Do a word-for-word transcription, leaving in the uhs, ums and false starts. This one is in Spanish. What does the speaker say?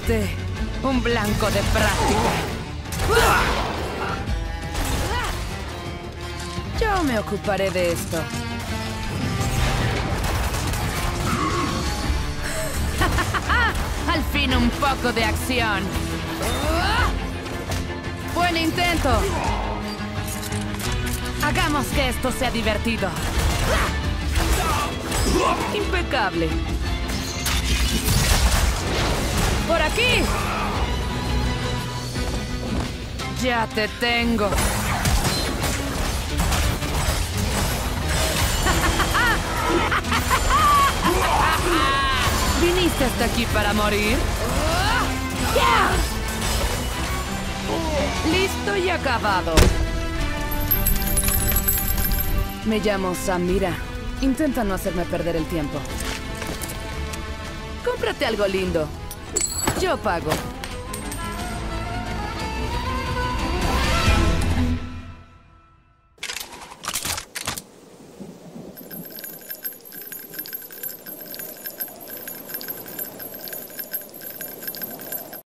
Fuiste un blanco de práctica. Yo me ocuparé de esto. Al fin un poco de acción. Buen intento. Hagamos que esto sea divertido. Impecable. ¡Por aquí! Ya te tengo. ¿Viniste hasta aquí para morir? Listo y acabado. Me llamo Samira. Intenta no hacerme perder el tiempo. Cómprate algo lindo. Yo pago.